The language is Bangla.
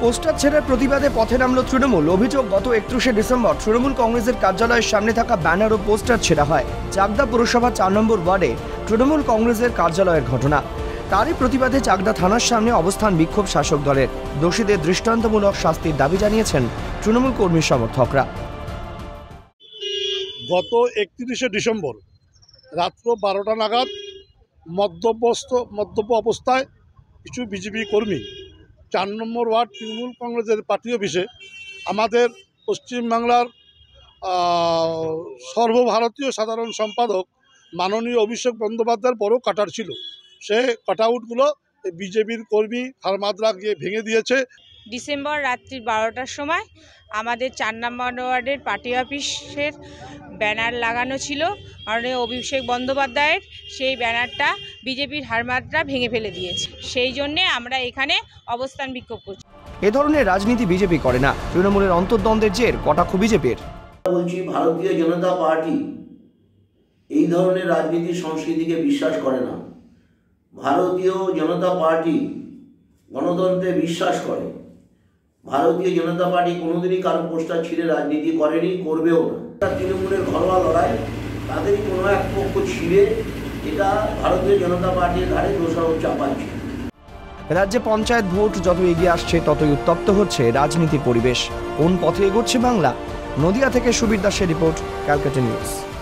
পোস্টার ছেড়ার প্রতিবাদে পথে নামল তৃণমূল। অভিযোগ, গত 31শে ডিসেম্বর তৃণমূল কংগ্রেসের কার্যালয়ের সামনে থাকা ব্যানার ও পোস্টার ছেঁড়া হয়। চাকদা পুরসভা 4 নম্বর ওয়ার্ডে তৃণমূল কংগ্রেসের কার্যালয়ের ঘটনা। তারই প্রতিবাদে চাকদা থানার সামনে অবস্থান বিক্ষোভ শাসক দলের। দোষীদের দৃষ্টান্তমূলক শাস্তির দাবি জানিয়েছেন তৃণমূল কর্মী সমর্থকরা। গত 31শে ডিসেম্বর রাত্র 12টা নাগাদ মদ্যপ অবস্থায় কিছু বিজেপি কর্মী 4 নম্বর ওয়ার্ড তৃণমূল কংগ্রেসের পার্টি অফিসে আমাদের পশ্চিমবাংলার সর্বভারতীয় সাধারণ সম্পাদক মাননীয় অভিষেক বন্দ্যোপাধ্যায়ের বড় কাটার ছিল। সে কাটআউটগুলো বিজেপির কর্মী হারমাদরা গিয়ে ভেঙে দিয়েছে। ডিসেম্বর রাত্রি 12টার সময় আমাদের 4 নম্বর ওয়ার্ডের পার্টি অফিসের ব্যানার লাগানো ছিল মাননীয় অভিষেক বন্দ্যোপাধ্যায়ের। সেই ব্যানারটা বিজেপির হারমাদরা ভেঙে ফেলে দিয়েছে। সেই জন্যে আমরা এখানে অবস্থান বিক্ষোভ করছি। এ ধরনের রাজনীতি বিজেপি করে না। তৃণমূলের অন্তর্দ্বন্দ্বের জের কটাক্ষ বিজেপির। বলছি, ভারতীয় জনতা পার্টি এই ধরনের রাজনীতি সংস্কৃতিকে বিশ্বাস করে না। ভারতীয় জনতা পার্টি গণতন্ত্রে বিশ্বাস করে। ভারতীয় জনতা পার্টি কোনোদিনই কারো পোস্টার ছিঁড়ে রাজনীতি করেনি, করবেও না। তৃণমূলের ঘরোয়া লড়াই, তাদেরই কোনো এক পক্ষ ছিঁড়ে এটা ভারতীয় জনতা পার্টির ঘাড়ে দোষারোপ চাপাচ্ছে। রাজ্যে পঞ্চায়েত ভোট যত এগিয়ে আসছে ততই উত্তপ্ত হচ্ছে রাজনীতির পরিবেশ। কোন পথে এগোচ্ছে বাংলা? নদিয়া থেকে সুবীর দাসের রিপোর্ট, ক্যালকাটা নিউজ।